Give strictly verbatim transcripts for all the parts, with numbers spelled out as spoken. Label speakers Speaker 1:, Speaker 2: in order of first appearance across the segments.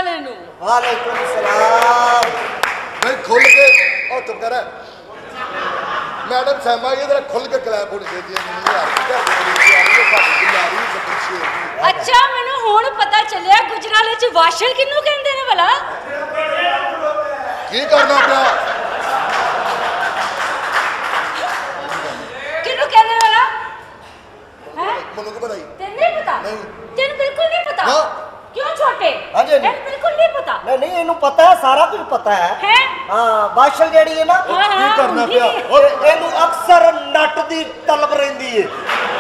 Speaker 1: इनू
Speaker 2: वालेकुम सलाम
Speaker 3: भाई खुल के ओ चुप कर मैडम सैमा ये जरा खुल के क्लैप होनी चाहिए
Speaker 1: अच्छा मैनू हुण पता चलिया गुजराले च वाशर किनू कहंदे ने भला
Speaker 3: की करना पिया
Speaker 1: किनू कहंदे ने भला हैं
Speaker 3: मनु को बताई
Speaker 1: तेन नहीं पता
Speaker 3: नहीं
Speaker 1: तेन बिल्कुल नहीं पता
Speaker 3: हाँ
Speaker 1: क्यों छोटे
Speaker 2: हाँ जी
Speaker 1: तेन बिल्कुल नहीं पता
Speaker 2: नहीं नहीं इन्हू पता है सारा कुछ पता है
Speaker 1: हैं
Speaker 2: हाँ बाशल जेड़ी है ना
Speaker 1: हाँ
Speaker 3: की
Speaker 1: हाँ
Speaker 3: करना
Speaker 1: उंदी
Speaker 3: पिया
Speaker 1: भी।
Speaker 2: और इन्हू अक्सर नट दी तलब रहिंदी है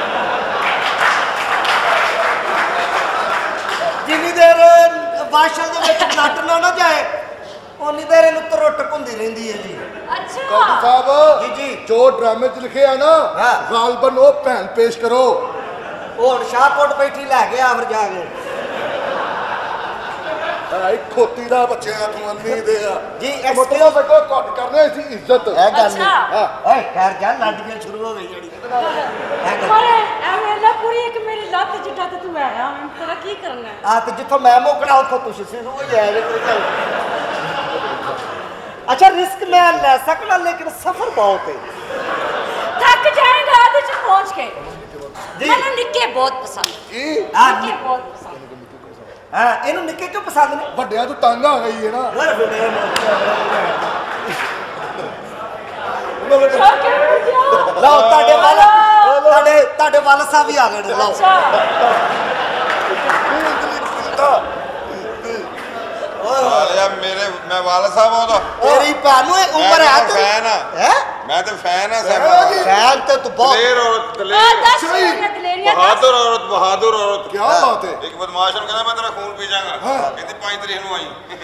Speaker 2: जिन्नी देर बाशल दे विच नट ना ना जाए उन्नी देर इन्हू तरोटक हुंदी रहिंदी है जी
Speaker 1: अच्छा
Speaker 3: कौन साहब
Speaker 2: जी जी
Speaker 3: जो ड्रामे च लिखे है ना
Speaker 2: हाँ।
Speaker 3: गालबन वो भैन पेश करो
Speaker 2: हुण शाहकोट बैठी लै गया फिर जाके
Speaker 3: आई खोती दा बच्चे तू अन्नी दे
Speaker 2: जी
Speaker 3: मतलब देखो कट करने सी इज्जत
Speaker 2: है गल
Speaker 1: अच्छा।
Speaker 3: हां
Speaker 2: ओए खैर जा लड़कियां शुरू हो गई जड़ी
Speaker 1: अरे एवें ना पूरी एक मेरी लत जिड्डा ते तू आया मैं तेरा की करना है
Speaker 2: आ ते जिथों मैं मुकड़ा उथों तुसी शुरू हो जाए अच्छा रिस्क मैं ले सकना लेकिन सफर बहुत है
Speaker 1: थक जाएगा आधे च पहुंच के
Speaker 2: जी।
Speaker 1: मैंने निक्के बहुत पसंद
Speaker 3: की
Speaker 2: हां
Speaker 1: निक्के बहुत पसंद
Speaker 2: हां इनु निक्के क्यों पसंद ने
Speaker 3: ਵੱਡਿਆਂ ਤੋਂ ਤੰਗ ਆ ਗਈ ਹੈ ਨਾ
Speaker 1: छोटे जाओ
Speaker 2: ਲਓ ਤੁਹਾਡੇ ਵੱਲ ਤੁਹਾਡੇ ਤੁਹਾਡੇ ਵੱਲ ਸਾਹਿਬ ਵੀ ਆ ਗਏ ਨੇ ਲਓ
Speaker 1: अच्छा
Speaker 4: यार मेरे मैं वाला साहब हूं तो
Speaker 2: ਤੇਰੀ ਭੈਣ ਨੂੰ ਇਹ ਉਮਰ ਹੈ ਤੇ
Speaker 4: फैन है
Speaker 2: है
Speaker 4: मैं तो फैन है साहब
Speaker 2: फैन तो तू बहुत
Speaker 4: दलेर औरत
Speaker 1: आ
Speaker 4: दलेर
Speaker 1: दस मिनट दलेरिया दस
Speaker 4: बहादुर औरत बहादुर औरत
Speaker 3: क्या बात है
Speaker 4: एक बदमाश ने कहना मैं तेरा खून पी जाऊंगा कहती पांच तारीख ਨੂੰ ਆਈ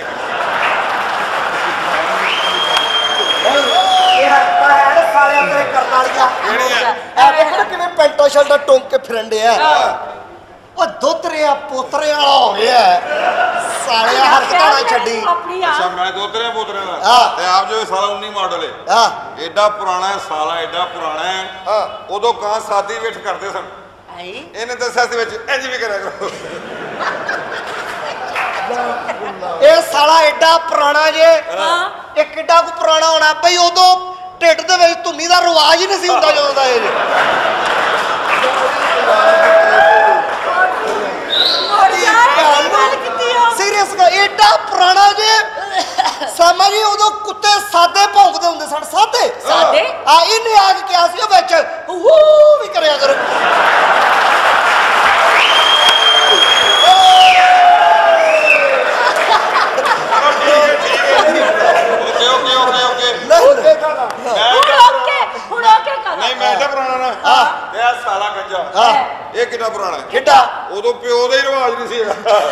Speaker 2: ਇਹ ਹੱਤਾ ਹੈ ਸਾਲਿਆਂ ਤੇਰੇ ਕਰਨ ਵਾਲੀਆਂ
Speaker 4: ਕਿਹੜੀ ਹੈ
Speaker 2: ਐ ਦੇਖੋ ਕਿਵੇਂ ਪੈਂਟੋ ਸ਼ਰਟਾਂ ਟੋਂਕ ਕੇ ਫਿਰੰਡੇ ਆ ਉਹ ਦੋਤਰਿਆ ਪੋਤਰੇ ਵਾਲਾ ਹੋ ਗਿਆ ਸਾਲਿਆ ਹਰਕਤਾਂ ਨਾ ਛੱਡੀ
Speaker 1: अपनी
Speaker 4: अच्छा
Speaker 1: यार
Speaker 4: मैं दोतरे पोतरे
Speaker 2: हाँ।
Speaker 4: ਦਾ ਤੇ ਆਪ ਜੋ ਸਾਲਾ उन्नीस ਮਾਡਲ ਹੈ
Speaker 2: ਹਾਂ
Speaker 4: ਐਡਾ ਪੁਰਾਣਾ ਹੈ ਸਾਲਾ ਐਡਾ ਪੁਰਾਣਾ ਹੈ
Speaker 3: ਹਾਂ
Speaker 4: ਉਦੋਂ ਕਾਂ ਸਾਦੀ ਵੇਟ ਕਰਦੇ ਸਨ
Speaker 1: आई
Speaker 4: ਇਹਨੇ ਦੱਸਿਆ ਸੀ ਵਿੱਚ ਇੰਜ ਵੀ ਕਰਿਆ ਕਰੋ
Speaker 2: ਇਹ ਸਾਲਾ ਐਡਾ ਪੁਰਾਣਾ ਜੇ
Speaker 1: हां
Speaker 2: ਇਹ ਕਿੱਡਾ ਕੁ ਪੁਰਾਣਾ ਹੋਣਾ ਬਈ ਉਦੋਂ ਢਿੱਡ ਦੇ ਵਿੱਚ ਧੁੰਨੀ ਦਾ ਰਿਵਾਜ ਹੀ ਨਹੀਂ ਸੀ ਹੁੰਦਾ ਜਦੋਂ ਦਾ ਇਹ
Speaker 1: और यार गल किती हो
Speaker 2: ਸੀਰੀਅਸ ਐਡਾ ਪੁਰਾਣਾ ਜੇ ਸਮਝੀ ਉਦੋਂ ਕੁੱਤੇ ਸਾਦੇ ਭੌਂਕਦੇ ਹੁੰਦੇ ਸਨ ਸਾਦੇ
Speaker 1: सादे
Speaker 2: ਆ ਇਹਨੇ ਆ ਕੇ ਕਿਹਾ ਸੀ ਉਹ ਵਿੱਚ ਵੂ ਵੀ ਕਰਿਆ ਕਰ
Speaker 4: okay okay okay okay
Speaker 3: okay ਖਾਣਾ
Speaker 1: हुन ओके हुन ओके कर
Speaker 4: ਨਹੀਂ ਮੈਂ ਤਾਂ ਪੁਰਾਣਾ ਨਾ
Speaker 2: ਹਾਂ
Speaker 4: ਤੇ ਆ ਸਾਲਾ ਗੰਜਾ
Speaker 2: ਹਾਂ
Speaker 4: ਇਹ ਕਿੰਨਾ ਪੁਰਾਣਾ ਹੈ
Speaker 2: ਕਿੱਡਾ
Speaker 4: ਉਦੋਂ ਪਿਓ ਦਾ ਹੀ ਰਿਵਾਜ ਨਹੀਂ ਸੀ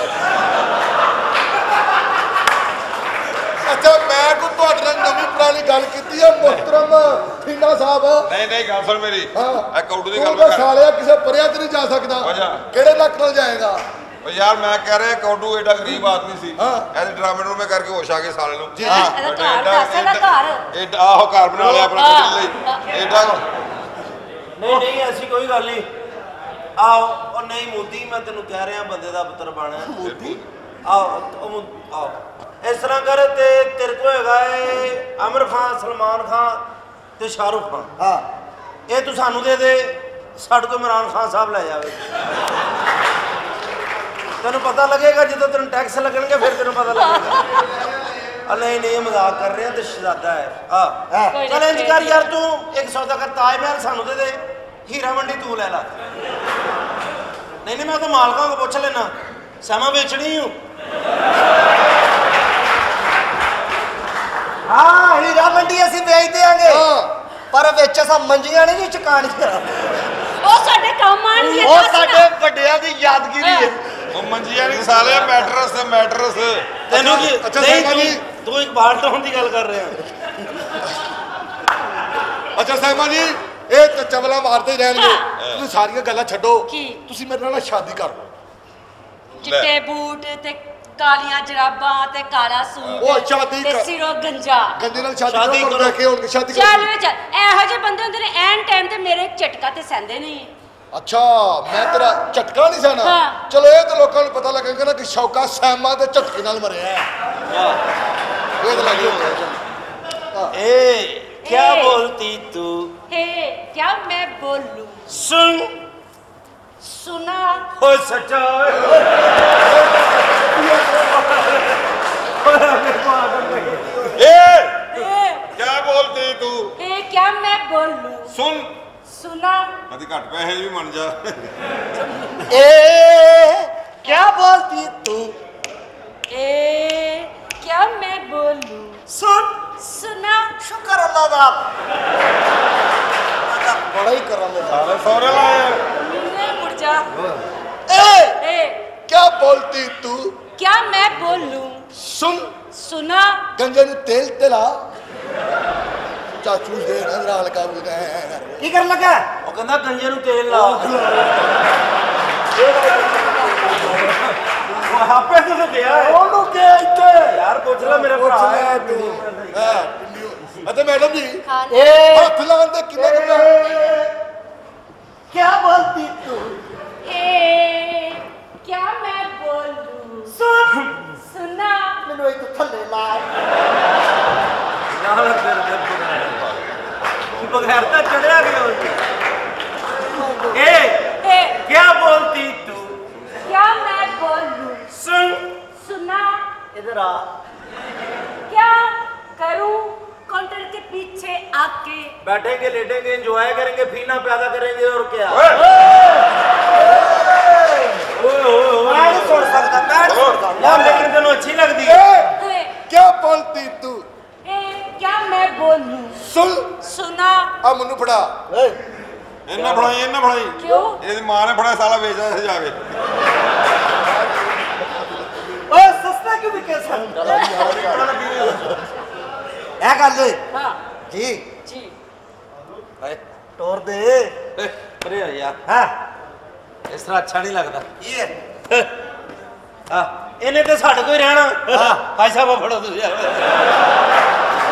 Speaker 3: ਅੱਛਾ ਮੈਂ ਕੋ ਤੁਹਾਡੇ ਨਾਲ ਨਵੀਂ ਪੁਰਾਣੀ ਗੱਲ ਕੀਤੀ ਹੈ ਮੁਹਤਰਮ ਠੀਨਾ ਸਾਹਿਬ
Speaker 4: ਨਹੀਂ ਨਹੀਂ ਗੱਲ ਸੁਣ ਮੇਰੀ
Speaker 3: ਹਾਂ
Speaker 4: ਇਹ ਕੌਡੂ ਦੀ
Speaker 3: ਤੂੰ
Speaker 4: ਗੱਲ
Speaker 3: ਤਾਂ
Speaker 4: ਕਰ
Speaker 3: ਸਾਲਿਆ ਕਿਸੇ ਪਰਿਆ ਤੇ ਨਹੀਂ ਜਾ ਸਕਦਾ
Speaker 4: ਵਜ੍ਹਾ।
Speaker 3: ਕਿਹੜੇ ਲੱਕ ਨਾਲ ਜਾਏਗਾ
Speaker 4: ਓ ਯਾਰ ਮੈਂ ਕਹਿ ਰਿਹਾ ਕੌਡੂ ਐਡਾ ਗਰੀਬ ਆਦਮੀ ਸੀ
Speaker 3: ਹਾਂ।
Speaker 4: ਐਸੇ ਡਰਾਮੇ ਨੂੰ ਮੈਂ ਕਰਕੇ ਹੋਸ਼ ਆ ਗਏ ਸਾਲੇ ਨੂੰ
Speaker 3: ਜੀ,
Speaker 1: ਜੀ। ਇਹਦਾ ਘਰ ਦੱਸ, ਇਹਦਾ ਘਰ।
Speaker 4: ਐਡਾ ਆਹੋ ਘਰ ਬਣਾ ਲਿਆ ਆਪਣਾ
Speaker 1: ਹਾਂ।
Speaker 4: ਕੱਢਣ ਲਈ ਐਡਾ
Speaker 5: ਨਹੀਂ ਨਹੀਂ ਐਸੀ ਕੋਈ ਗੱਲ ਨਹੀਂ ਆਓ ਉਹ ਨਹੀਂ ਮੋਦੀ ਮੈਂ ਤੈਨੂੰ ਕਹਿ ਰਿਹਾ ਬੰਦੇ ਦਾ ਪੁੱਤਰ ਬਣ ਮੋਦੀ ਆਓ ਉਹ ਮੁ- ਆਓ ਇਸ ਤਰ੍ਹਾਂ ਕਰ ਤੇ ਤੇਰੇ ਕੋਲ ਹੈਗਾ ਏ ਆਮਿਰ ਖਾਨ ਸਲਮਾਨ ਖਾਨ ਤੇ ਸ਼ਾਹਰੁਖ ਖਾਨ
Speaker 2: ਹਾਂ
Speaker 5: ਇਹ ਤੂੰ ਸਾਨੂੰ ਦੇ ਦੇ ਸਾਡੇ ਕੋਲ ਇਮਰਾਨ ਖਾਨ ਸਾਹਿਬ ਲੈ ਜਾਵੇ ਤੈਨੂੰ ਪਤਾ ਲੱਗੇਗਾ ਜਦੋਂ ਤੈਨੂੰ ਟੈਕਸ ਲੱਗਣਗੇ ਫਿਰ ਤੈਨੂੰ ਪਤਾ ਲੱਗੇਗਾ ਆ ਨਹੀਂ ਨਹੀਂ ਮਜ਼ਾਕ ਕਰ ਰਹੇ ਆ ਤੇ ਸ਼ਹਜ਼ਾਦਾ ਹੈ ਆ
Speaker 2: ਹਾਂ
Speaker 5: ਚਲ ਇੰਜ ਕਰ ਯਾਰ ਤੂੰ ਇੱਕ ਸੌਦਾ ਕਰ ਤਾਜ ਮਹਿਲ ਸਾਨੂੰ ਦੇ ਦੇ ਹੀਰਾ ਮੰਡੀ ਤੂੰ ਲੈ ਲਾ ਨਹੀਂ ਨਹੀਂ ਮੈਂ ਤਾਂ ਮਾਲਕਾਂ ਕੋ ਪੁੱਛ ਲੈਣਾ ਸਮਾਂ ਵੇਚਣੀ ਹੂੰ
Speaker 2: ਹਾਂ ਹੀਰਾ ਮੰਡੀ ਅਸੀਂ ਵੇਚ ਦੇਾਂਗੇ
Speaker 3: ਹਾਂ
Speaker 2: ਪਰ ਵਿੱਚ ਅਸਾਂ ਮੰਜੀਆਂ ਨਹੀਂ ਚਕਾਣੀਆਂ
Speaker 1: ਉਹ ਸਾਡੇ ਕੰਮ ਆਣਗੇ
Speaker 2: ਉਹ ਸਾਡੇ ਵੱਡਿਆਂ ਦੀ ਯਾਦਗਿਰੀ ਹੈ
Speaker 4: ਉਹ ਮੰਜੀਆਂ ਨਹੀਂ ਸਾਲੇ ਮੈਟਰਸ ਤੇ ਮੈਟਰਸ
Speaker 5: ਤੈਨੂੰ ਕੀ
Speaker 3: ਅੱਛਾ,
Speaker 5: ਨਹੀਂ
Speaker 3: ਸਹਿਮਾ ਜੀ।
Speaker 5: ਤੂੰ ਤੂੰ ਇੱਕ ਬਾਲ ਟਾਉਣ ਦੀ ਗੱਲ ਕਰ ਰਿਹਾ
Speaker 3: ਅੱਛਾ ਸਾਹਿਬਾ ਜੀ ਇਹ ਤਾਂ ਚਵਲਾ ਮਾਰਦੇ ਹੀ ਰਹਿਣਗੇ ਤੁਸੀਂ ਸਾਰੀਆਂ ਗੱਲਾਂ ਛੱਡੋ
Speaker 1: ਕੀ?
Speaker 3: ਤੁਸੀਂ ਮੇਰੇ ਨਾਲ ਸ਼ਾਦੀ ਕਰ ਲਓ
Speaker 1: ਚਿੱਟੇ ਬੂਟ ਤੇ ਕਾਲੀਆਂ ਜਰਾਬਾਂ ਤੇ ਕਾਲਾ ਸੂਟ
Speaker 3: ਉਹ ਸ਼ਾਦੀ
Speaker 1: ਤੇ
Speaker 3: ਕਰ-
Speaker 1: ਸਿਰੋਂ ਗੰਜਾ
Speaker 3: ਗੰਦੇ ਨਾਲ ਸ਼ਾਦੀ
Speaker 5: ਸ਼ਾਦੀ
Speaker 3: ਕਰੋ
Speaker 5: ਕਰੋ।
Speaker 3: ਲੈ ਕੇ ਹੁਣ ਸ਼ਾਦੀ
Speaker 1: ਚੱਲ
Speaker 3: ਕਰੋ
Speaker 1: ਵੇ ਚੱਲ ਇਹੋ ਜਿਹੇ ਬੰਦੇ ਹੁੰਦੇ ਨੇ ਐਨ ਟਾਈਮ ਤੇ ਮੇਰੇ ਝਟਕਾ ਤੇ ਸਹਿੰਦੇ ਨਹੀਂ
Speaker 3: अच्छा मैं तेरा झटका नहीं सहना
Speaker 1: हाँ।
Speaker 3: चलो ये तो लोगों को पता लगेगा ना कि शौका सैमा के झटके नाल मरिया है ये तो लगे
Speaker 5: ए क्या बोलती तू
Speaker 1: हे क्या मैं बोलूं
Speaker 5: सुन
Speaker 1: सुना
Speaker 5: हो सच्चा
Speaker 4: ए
Speaker 1: हे
Speaker 4: क्या बोलती तू
Speaker 1: हे क्या मैं बोलूं
Speaker 4: सुन
Speaker 1: सुना
Speaker 4: कदी घट पैसे भी मन जा
Speaker 2: ए क्या बोलती तू
Speaker 1: ए क्या मैं बोलूं
Speaker 2: सुन
Speaker 1: सुना
Speaker 2: शुक्र अल्लाह दा बड़ा ही करम है
Speaker 4: सारे सौरे लाए
Speaker 1: ले मुड़ जा
Speaker 3: ए
Speaker 1: ए
Speaker 3: क्या बोलती तू
Speaker 1: क्या मैं बोलूं
Speaker 3: सुन
Speaker 1: सुना
Speaker 3: गंजे नु तेल तेला चाचू दे नजर हल्का बुझा है
Speaker 2: की कर लगा
Speaker 5: ਉਹ ਕਹਿੰਦਾ ਗੰਜੇ ਨੂੰ ਤੇਲ ਲਾ ਉਹ ਆਪੇ ਤੋਂ ਗਿਆ ਹੈ
Speaker 2: ਉਹਨੂੰ ਕਿ ਇੱਥੇ
Speaker 5: ਯਾਰ ਪੁੱਛ ਲੈ ਮੇਰੇ ਭਰਾ
Speaker 3: ਲੈ ਤੂੰ ਹਾਂ ਪਿੰਡੀਓ ਅਤੇ ਮੈਡਮ ਜੀ
Speaker 1: हाँ
Speaker 2: ए
Speaker 3: ਹੱਥ ਲਾਉਣ ਦੇ ਕਿੰਨੇ ਕਿੰਨਾ
Speaker 2: क्या बोलती तू
Speaker 1: हे क्या मैं बोलूं
Speaker 2: सुन
Speaker 1: सुना
Speaker 2: ਮੈਨੂੰ ਇੱਕ ਥੱਲੇ ਲਾ
Speaker 5: ਨਾਲ ਫਿਰ बगैर तो चढ़िया गया ए
Speaker 1: हे
Speaker 5: क्या बोलती तू
Speaker 1: क्या मैं बोलूं
Speaker 5: सुन
Speaker 1: सुना
Speaker 2: इधर आ
Speaker 1: क्या करूं काउंटर के पीछे आके
Speaker 5: बैठेंगे लेटेंगे एंजॉय करेंगे फीना पैदा करेंगे और क्या
Speaker 2: मैं नहीं छोड़ सकता मैं नहीं छोड़ सकता
Speaker 5: यार लेकिन तेनों अच्छी लगती है
Speaker 1: हे
Speaker 3: क्या बोलती तू
Speaker 1: हे क्या मैं बोलूं
Speaker 3: सुन
Speaker 1: सुना
Speaker 3: ਆ ਮੈਨੂੰ ਫੜਾ
Speaker 4: ਇਹਨਾਂ ਫੜਾਈ ਇਹਨਾਂ ਫੜਾਈ
Speaker 1: क्यों
Speaker 4: ਇਹਦੀ ਮਾਂ ਨੇ ਫੜਾਇਆ ਸਾਲਾ ਵੇਚਦਾ ਇੱਥੇ ਜਾ ਕੇ
Speaker 2: ओए सस्ता क्यों बिके सन ए गल
Speaker 1: हाँ
Speaker 2: जी
Speaker 1: जी
Speaker 2: टोर दे
Speaker 5: अरे यार
Speaker 2: हां
Speaker 5: इस तरह अच्छा नहीं लगता
Speaker 2: ये
Speaker 5: हाँ इन्हें तो साढ़े कोई रहना हाँ भाई साहब फड़ो तुम यार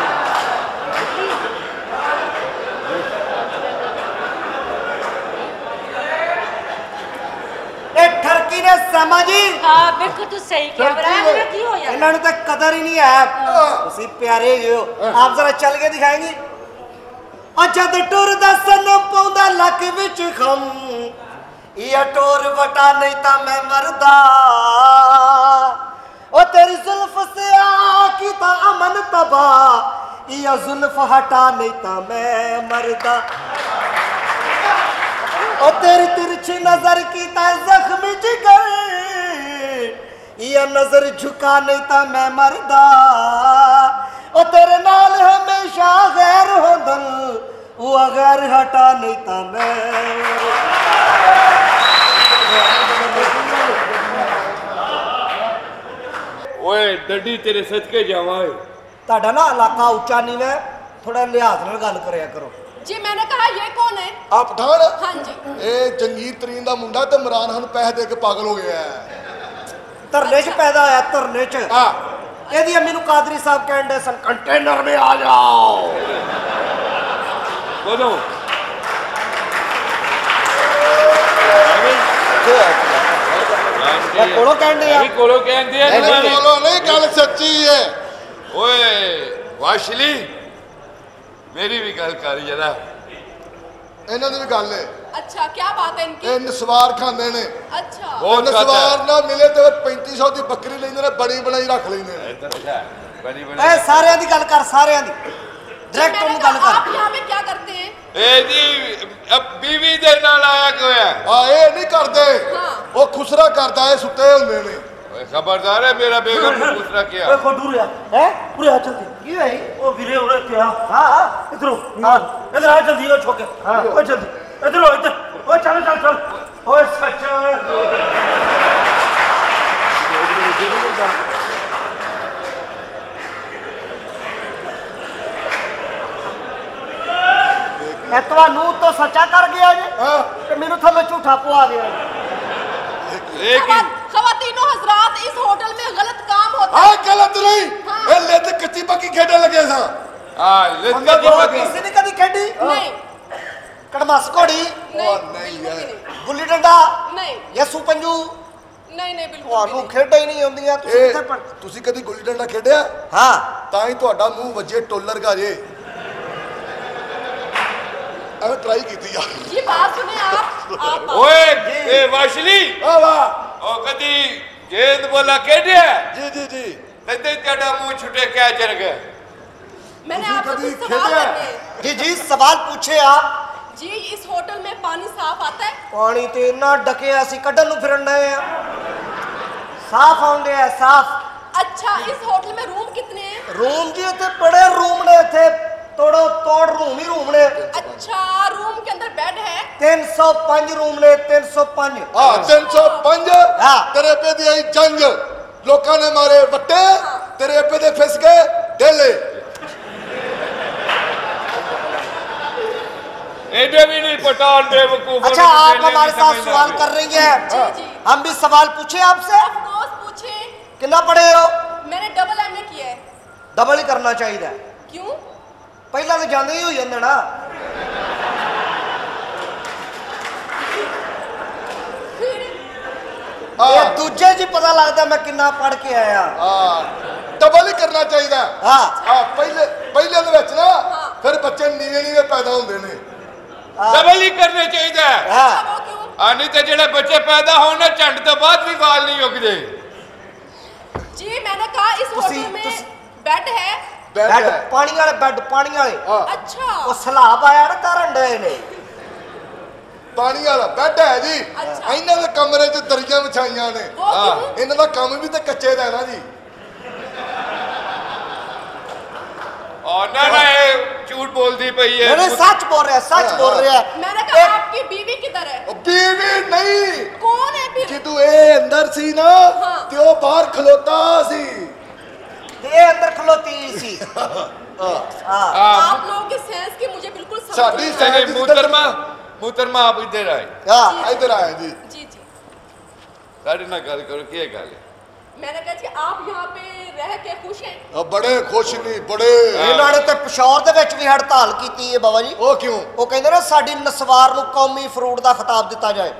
Speaker 2: ए ठरकी ने समझी
Speaker 1: हाँ बिल्कुल तू सही कह रहा है मेरा की हो यार
Speaker 2: इन्होंने तो कदर ही नहीं है उसी प्यारे जो आप जरा चल के दिखाएंगे और जद टुर दा सनम पौंदा लक विच खम ये टोर वटा नहीं ता मैं मरदा ओ तेरी जुल्फ से आकी ता अमन तबा ये जुल्फ हटा नहीं ता मैं मरदा ओ तेरी तिरछी नजर की ता जख्मी जिगर ये नजर झुका नहीं ता मैं मरदा ओ तेरे नाल हमेशा गैर हो दल वो गैर हटा नहीं ता मैं
Speaker 6: ओए डड्डी तेरे सदके जावा
Speaker 2: ਤੁਹਾਡਾ ਨਾ ਇਲਾਕਾ ਉੱਚਾ ਨੀਵਾ थोड़ा लिहाज नाल गल करया करो
Speaker 7: जी मैंने कहा ये कौन है
Speaker 3: ਆ ਪਠਾਨ
Speaker 7: हाँ जी
Speaker 3: ਇਹ ਜੰਗੀਰ ਤਰੀਨ ਦਾ ਮੁੰਡਾ ਤੇ ਇਮਰਾਨ ਖਾਨ ਪੈਸੇ ਦੇ ਕੇ ਪਾਗਲ ਹੋ ਗਿਆ ਹੈ
Speaker 2: ਧਰਨੇ 'ਚ ਪੈਦਾ ਹੋਇਆ ਧਰਨੇ 'ਚ
Speaker 3: ਹਾਂ
Speaker 2: ਇਹਦੀ ਅੰਮੀ ਨੂੰ ਕਾਦਰੀ ਸਾਹਿਬ ਕਹਿੰਦੇ ਸਨ ਕੰਟੇਨਰ में आ जाओ
Speaker 6: बोलो
Speaker 2: ਮੈਂ ਕੋਲੋਂ ਕਹਿੰਦੇ ਆ
Speaker 6: अभी कोलो कहते हैं
Speaker 3: ਇਹਨੇ
Speaker 6: तुम्हारे
Speaker 3: ਬੋਲੋ ਨਹੀਂ ਗੱਲ ਸੱਚੀ ਹੈ ਓਏ ਵਾਸ਼ਲੀ ਮੇਰੀ ਵੀ ਗੱਲ ਕਰ ਜਰਾ ਇਹਨਾਂ ਦੀ ਵੀ ਗੱਲ ਹੈ
Speaker 7: अच्छा क्या बात है इनकी
Speaker 3: ਇਹ ਨਸਵਾਰ ਖਾਂਦੇ ਨੇ
Speaker 7: अच्छा
Speaker 6: बहुत
Speaker 3: ਨਸਵਾਰ ਨਾ ਮਿਲੇ ਤੇ ਪੈਂਤੀ ਸੌ ਦੀ ਬੱਕਰੀ ਲੈਂਦੇ ਨੇ ਬੜੀ ਬਣਾਈ ਰੱਖ ਲੈਂਦੇ ਨੇ
Speaker 6: बड़ी बड़ी
Speaker 2: ਐ ਸਾਰਿਆਂ ਦੀ ਗੱਲ ਕਰ ਸਾਰਿਆਂ ਦੀ
Speaker 7: जी,
Speaker 2: ਡਾਇਰੈਕਟ
Speaker 7: मैंने
Speaker 2: ਉਹਨੂੰ ਗੱਲ
Speaker 7: कहा, आप
Speaker 2: ਕਰ
Speaker 7: यहाँ पे क्या करते हैं
Speaker 6: ए जी अब बीवी दे नाल आया क्यों है
Speaker 3: ਆ ਇਹ ਨਹੀਂ ਕਰਦੇ
Speaker 7: ਹਾਂ।
Speaker 3: ਉਹ ਖੁਸਰਾ ਕਰਦਾ ਇਹ ਸੁੱਤੇ ਹੁੰਦੇ ਨੇ
Speaker 6: ओए खबरदार है मेरा बेगम को पूछ रहा क्या
Speaker 5: ਓਏ ਖੋਡੂ ਰਿਆ
Speaker 2: ਹੈ
Speaker 5: ਉਰੇ ਆ ਜਲਦੀ
Speaker 2: ਕੀ ਹੋਈ
Speaker 5: ਉਹ ਵੀਰੇ ਉਰੇ ਕਿਆ
Speaker 2: ਹਾਂ ਹਾਂ
Speaker 5: ਇਧਰੋਂ ਇਧਰ ਆ ਜਲਦੀ ਉਹ ਛੋਕੇ ਓਏ ਜਲਦੀ ਇਧਰ ਓ ਇਧਰ ਓਏ ਚੱਲ ਚੱਲ ਚੱਲ ਓਏ ਸੱਚ
Speaker 2: ਇਹ ਤੁਹਾਨੂੰ ਤੋਂ ਸੱਚਾ ਕਰ ਗਿਆ ਜੇ
Speaker 3: ਹਾਂ
Speaker 2: ਤੇ ਮੈਨੂੰ ਥੱਲੇ ਝੂਠਾ ਪਵਾ ਗਿਆ
Speaker 6: लेकिन
Speaker 7: खवातीनो हजरात इस होटल में गलत काम होता
Speaker 3: ਆ
Speaker 7: है
Speaker 3: ਗਲਤ ਨਹੀਂ ਇਹ ਲਿੱਤ ਕੱਚੀ ਪੱਕੀ ਖੇਡਣ ਲੱਗੇ ਸਾਂ
Speaker 6: हां लेकिन की बात
Speaker 2: ਕਿਸੇ ਨੇ ਕਦੀ ਖੇਡੀ
Speaker 7: नहीं
Speaker 2: कड़मस घोड़ी
Speaker 7: नहीं
Speaker 3: और नहीं
Speaker 7: बिल्कुल
Speaker 3: है।
Speaker 7: भी नहीं
Speaker 2: गुल्ली डंडा
Speaker 7: नहीं
Speaker 2: ਯਸੂ ਪੰਜੂ
Speaker 7: नहीं नहीं बिल्कुल भी
Speaker 2: ਤੁਹਾਨੂੰ
Speaker 7: नहीं
Speaker 2: ਖੇਡਾਂ ਹੀ ਨਹੀਂ ਆਉਂਦੀਆਂ ਤੁਸੀਂ
Speaker 3: ਇਹ
Speaker 2: ਕਿੱਥੇ ਪੜ੍ਹ-
Speaker 3: ਤੁਸੀਂ ਕਦੀ ਗੁੱਲੀ ਡੰਡਾ ਖੇਡਿਆ
Speaker 2: ਹਾਂ
Speaker 3: ਤਾਂ ਹੀ ਤੁਹਾਡਾ ਮੂੰਹ ਵੱਜੇ ਟੋਲਰ ਕਾ ਜੇ ਐਵੇਂ ਟਰਾਈ ਕੀਤੀ ਆ
Speaker 7: ये बात सुने आप आप
Speaker 6: ਓਏ ਇਹ ਵਾਸ਼ਲੀ
Speaker 3: ਆ ਵਾਹ
Speaker 6: ਉਹ ਕਦੀ ਗੇਂਦ ਬੋਲਾ ਖੇਡਿਆ
Speaker 3: ਜੀ ਜੀ ਜੀ
Speaker 6: ਤਦੇ ਤੁਹਾਡਾ ਮੂੰਹ ਛੁੱਟੇ ਕਿਆ ਚਰ ਗਿਆ
Speaker 7: मैंने
Speaker 3: तुसी
Speaker 7: आपसे
Speaker 3: कभी
Speaker 7: कुछ सवाल
Speaker 3: खेला है?
Speaker 7: करने हैं।
Speaker 2: ਜੀ ਜੀ ਸਵਾਲ ਪੁੱਛੇ ਆਪ
Speaker 7: जी इस होटल में पानी साफ आता है
Speaker 2: ਪਾਣੀ ਤੇ ਇੰਨਾ ਡਕਿਆ ਸੀ ਕੱਢਣ ਨੂੰ ਫਿਰਨ ਡਏ ਆ ਸਾਫ਼ ਆਉਂਦੇ ਆ ਸਾਫ਼
Speaker 7: अच्छा इस होटल में रूम कितने हैं
Speaker 2: ਰੂਮ ਜੀ ਇੱਥੇ ਬੜੇ ਰੂਮ ਨੇ ਇੱਥੇ ਤੋੜੋ ਤੋੜ ਰੂਮ ਹੀ ਰੂਮ ਨੇ
Speaker 7: अच्छा रूम के अंदर बेड है
Speaker 2: ਤਿੰਨ ਸੌ ਪੰਜ ਰੂਮ ਨੇ ਤਿੰਨ ਸੌ ਪੰਜ
Speaker 3: ਆ ਤਿੰਨ ਸੌ ਪੰਜ
Speaker 2: ਹਾਂ।
Speaker 3: ਤੇਰੇ ਪੇ ਦੀ ਆਈ ਜੰਗ ਲੋਕਾਂ ਨੇ ਮਾਰੇ ਵੱਟੇ ਤੇਰੇ ਪੇ ਦੇ ਫਿਸ ਗਏ ਢੇਲੇ
Speaker 6: एडे भी नहीं पठान बेवकूफ
Speaker 2: अच्छा आप हमारे साथ सवाल कर रही हैं
Speaker 7: जी जी
Speaker 2: हम भी सवाल पूछे आपसे
Speaker 7: ऑफ कोर्स पूछे
Speaker 2: कितना पढ़े हो
Speaker 7: मैंने डबल एमए किया है
Speaker 2: डबल ही करना चाहिए
Speaker 7: क्यों
Speaker 2: ਪਹਿਲਾਂ ਤਾਂ ਜਾਂਦੇ ਹੀ ਹੋ ਜਾਂਦੇ ਨਾ
Speaker 7: फिर
Speaker 2: ਇਹ ਦੂਜੇ ਜੀ ਪਤਾ ਲੱਗਦਾ ਮੈਂ ਕਿੰਨਾ ਪੜ੍ਹ ਕੇ ਆਇਆ
Speaker 3: ਆ ਡਬਲ ਹੀ ਕਰਨਾ ਚਾਹੀਦਾ
Speaker 2: ਹਾਂ
Speaker 3: ਆ ਪਹਿਲੇ ਪਹਿਲੇ ਦੇ ਵਿੱਚ ਨਾ ਫਿਰ ਬੱਚੇ ਨੀਵੇਂ ਨੀਵੇਂ ਪੈਦਾ ਹੁੰਦੇ ਨੇ
Speaker 6: डबल ही करने चाहिए
Speaker 2: ਹਾਂ
Speaker 7: वो क्यों
Speaker 6: आनी तो जेड़े बच्चे पैदा होने झंड तो बाद भी वाल नहीं उगते
Speaker 7: जी मैंने कहा इस
Speaker 2: तुसी-
Speaker 7: होटल में
Speaker 2: तुसी-
Speaker 7: बेड है
Speaker 3: ਬੈਠ
Speaker 2: ਬੈੱਡ
Speaker 3: ਹੈ।
Speaker 2: ਪਾਣੀ ਵਾਲੇ ਬੈੱਡ ਪਾਣੀ ਵਾਲੇ
Speaker 3: ਹਾਂ
Speaker 7: अच्छा
Speaker 2: ਉਹ ਸਲਾਬ ਆਇਆ ਨਾ ਕਰਨ ਡਏ ਨੇ
Speaker 3: ਪਾਣੀ ਵਾਲਾ ਬੈੱਡ ਹੈ ਜੀ
Speaker 7: ਅੱਛਾ।
Speaker 3: ਇਹਨਾਂ ਦੇ ਕਮਰੇ 'ਚ ਦਰੀਆਂ ਵਿਛਾਈਆਂ ਨੇ
Speaker 7: वो क्यों
Speaker 3: ਇਹਨਾਂ ਦਾ ਕੰਮ ਵੀ ਤਾਂ ਕੱਚੇ ਦਾ ਹੈ ਨਾ ਜੀ
Speaker 6: और ना ना ये झूठ बोलती पई है
Speaker 2: ਨਹੀਂ ਸੱਚ ਬੋਲ ਰਿਹਾ ਸੱਚ ਬੋਲ ਰਿਹਾ
Speaker 7: मैंने कहा
Speaker 2: एक-
Speaker 7: आपकी बीवी किधर है
Speaker 3: ਉਹ ਬੀਵੀ ਨਹੀਂ
Speaker 7: कौन है फिर
Speaker 3: ਜਦੋਂ ਇਹ ਅੰਦਰ ਸੀ ਨਾ
Speaker 7: ਹਾਂ।
Speaker 3: ਤੇ ਉਹ ਬਾਹਰ ਖਲੋਤਾ ਸੀ
Speaker 2: ਇਹ ਅੰਦਰ ਖਲੋਤੀ ਸੀ ਹਾਂ
Speaker 7: आप लोगों के सेंस की मुझे बिल्कुल समझ
Speaker 3: साड़ी
Speaker 7: नहीं
Speaker 3: से-
Speaker 7: आ
Speaker 6: नहीं मुहतरमा मुहतरमा आप इधर आए
Speaker 2: ਹਾਂ
Speaker 3: ਇੱਧਰ ਆਏ ਜੀ
Speaker 7: रही। जी जी
Speaker 6: साढ़े ना गल करो क्या गल है
Speaker 7: मैंने कहा जी आप यहाँ पे रह के खुश हैं
Speaker 3: ਉਹ ਬੜੇ ਖੁਸ਼ ਨਹੀਂ ਬੜੇ
Speaker 2: ਇਹਨਾਂ ਨੇ ਤੇ ਪਿਸ਼ੌਰ ਦੇ ਵਿੱਚ ਵੀ ਹੜਤਾਲ ਕੀਤੀ ਹੈ ਬਾਬਾ ਜੀ
Speaker 3: ਉਹ ਕਿਉਂ
Speaker 2: ਉਹ ਕਹਿੰਦੇ ਨੇ ਸਾਡੀ ਨਸਵਾਰ ਨੂੰ ਕੌਮੀ ਫਰੂਟ ਦਾ ਖਿਤਾਬ ਦਿੱਤਾ ਜਾਏ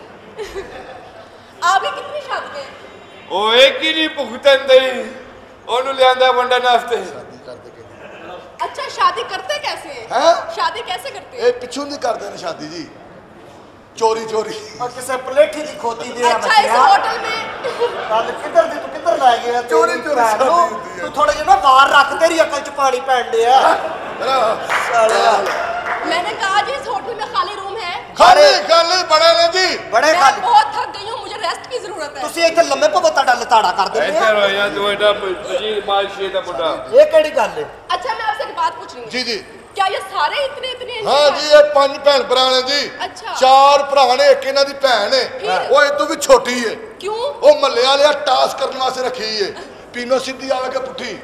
Speaker 7: आपकी कितनी शादी है
Speaker 6: वो एक ही नहीं भुगतन दई ओनू लियांदा वंडा नास्ते
Speaker 7: अच्छा शादी करते कैसे हैं
Speaker 3: हैं?
Speaker 7: शादी कैसे करते हैं
Speaker 3: ਇਹ ਪਿੱਛੋਂ ਦੀ ਕਰਦੇ ਨੇ ਸ਼ਾਦੀ ਜੀ ਚੋਰੀ ਚੋਰੀ
Speaker 2: ਔਰ ਕਿਸੇ ਪਲੇਠੀ ਦੀ ਖੋਤੀ ਦੇ
Speaker 7: अच्छा इस होटल में
Speaker 2: ਗੱਲ ਕਿੱਧਰ ਦੀ ਤੂੰ ਕਿੱਧਰ ਲੈ ਗਿਆ
Speaker 3: ਚੋਰੀ
Speaker 2: ਤੇਰੀ
Speaker 3: ਚੋਰੀ
Speaker 2: ਭੈਣ
Speaker 3: ਸ਼ਾਦੀ
Speaker 2: ਨੂੰ,
Speaker 3: ਹੁੰਦੀ ਹੈ।
Speaker 2: ਤੂੰ ਥੋੜਾ ਜਿਹਾ ਨਾ ਵਾਰ ਰੱਖ ਤੇਰੀ ਅਕਲ 'ਚ ਪਾਣੀ ਪੈਣ ਡਿਆ ਸਾਲਿਆ
Speaker 7: मैंने कहा जी इस होटल में खाली रूम है
Speaker 3: ਖਾਲੀ ਖਾਲੀ ਬੜੇ ਨੇ ਜੀ
Speaker 2: ਬੜੇ
Speaker 7: मैं
Speaker 2: ਖਾਲੀ
Speaker 7: बहुत थक गई हूँ मुझे रेस्ट की जरूरत है
Speaker 2: ਤੁਸੀਂ ਇੱਥੇ ਲੰਮੇ ਪਵੋ ਤੁਹਾਡਾ ਲਤਾੜਾ ਕਰ ਦਿੰਦੇ
Speaker 6: इधर
Speaker 2: ਆ
Speaker 6: हो या तो एडा मजीद मालशी दा मुंडा
Speaker 2: ਇਹ ਕਿਹੜੀ ਗੱਲ ਹੈ
Speaker 7: अच्छा मैं आपसे एक बात पूछ रही हूँ
Speaker 3: ਜੀ ਜੀ
Speaker 7: क्या ये सारे इतने इतने
Speaker 3: ਹਾਂ ਜੀ ਇਹ ਪੰਜ ਭੈਣ ਭਰਾ ਨੇ ਜੀ
Speaker 7: ਅੱਛਾ।
Speaker 3: ਚਾਰ ਭਰਾ ਨੇ ਇੱਕ ਇਹਨਾਂ ਦੀ ਭੈਣ ਹੈ
Speaker 7: ਫਿਰ?
Speaker 3: ਉਹ ਇਹ ਤੋਂ ਵੀ ਛੋਟੀ ਹੈ
Speaker 7: क्यों
Speaker 3: ਉਹ ਮੱਲੇ ਵਾਲਿਆ ਟਾਸ ਕਰਨ ਵਾਸਤੇ ਰੱਖੀ ਹੈ ਪੀਨੋ ਸਿੱਧੀ ਆਵੇ ਕਿ ਪੁੱਠੀ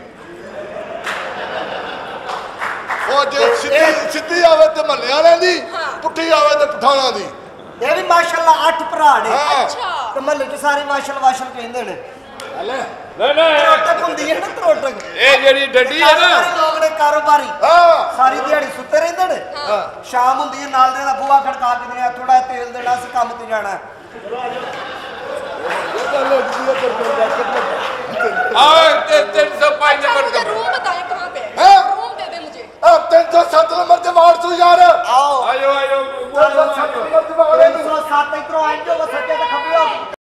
Speaker 3: ਉਹ ਜੇ ਸਿੱਧੀ ਸਿੱਧੀ ਆਵੇ ਤੇ ਮੱਲੇ ਵਾਲਿਆਂ ਦੀ
Speaker 7: ਹਾਂ।
Speaker 3: ਪੁੱਠੀ ਆਵੇ ਤੇ ਪਠਾਣਾ ਦੀ
Speaker 2: ਇਹ ਵੀ ਮਾਸ਼ਾਅੱਲਾ ਅੱਠ ਭਰਾ ਨੇ
Speaker 3: ਹਾਂ
Speaker 7: अच्छा
Speaker 2: ਤੇ ਮਹੱਲੇ 'ਚ ਸਾਰੇ ਮਾਸ਼ਾਅੱਲਾ ਵਾਸ਼ਲ ਕਹਿੰਦੇ ਨੇ
Speaker 6: ना ना
Speaker 2: ਤਰੋਟਕ ਹੁੰਦੀ ਹੈ ਨਾ ਤਰੋਟਕ
Speaker 6: ये जेडी डडी है ना
Speaker 2: ਕਾਰੋਬਾਰੀ ਲੋਕ ਨੇ ਕਾਰੋਬਾਰੀ
Speaker 3: ਹਾਂ
Speaker 2: ਸਾਰੀ ਦਿਹਾੜੀ ਸੁੱਤੇ ਰਹਿੰਦੇ ਨੇ ਸ਼ਾਮ ਹੁੰਦੀ ਹੈ ਨਾਲ ਦੇ ਦਾ ਬੂਹਾ ਖੜਕਾ ਕੇ ਦੇਣਾ ਥੋੜਾ ਤੇਲ ਦੇਣਾ ਅਸੀਂ ਕੰਮ ਤੇ ਜਾਣਾ
Speaker 6: आओ तीन सौ पाँच
Speaker 7: अच्छा
Speaker 6: नंबर
Speaker 7: मुझे
Speaker 6: का
Speaker 7: रूम बताएं कहाँ पे है
Speaker 3: हैं?
Speaker 7: रूम दे दे मुझे
Speaker 3: ਆ ਤਿੰਨ ਸੌ ਸੱਤ ਨੰਬਰ ਤੇ ਵਾਰਡ ਤੂੰ ਯਾਰ
Speaker 2: ਆਓ
Speaker 6: आयो आयो
Speaker 3: ਤਿੰਨ ਸੌ ਸੱਤ ਨੰਬਰ ਤੇ ਵਾਰਡ
Speaker 2: ਤਿੰਨ ਸੌ ਸੱਤ ਇਧਰੋਂ ਆਇਓ ਸੱਜੇ ਤੇ ਖੱਬੇ ਹੋ